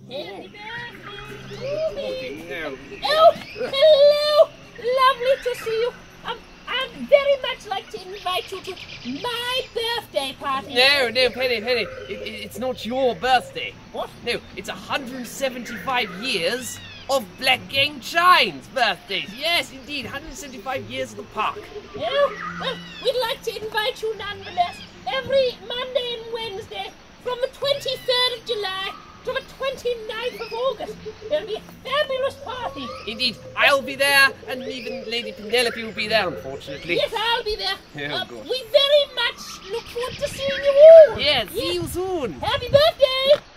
Happy birthday to me. No. Oh, hello. Lovely to see you. I'd very much like to invite you to my birthday party. No, Penny. It's not your birthday. What? No, it's 175 years of Blackgang Chine's birthday. Yes, indeed, 175 years of the park. Oh, well, we'd like to invite you nonetheless every Monday and Wednesday from the 23rd of July to the 29th of August. There'll be a fabulous party. Indeed, I'll be there, and even Lady Penelope will be there, unfortunately. Yes, I'll be there. Oh, good. We very much look forward to seeing you all. Yes, see you soon. Happy birthday!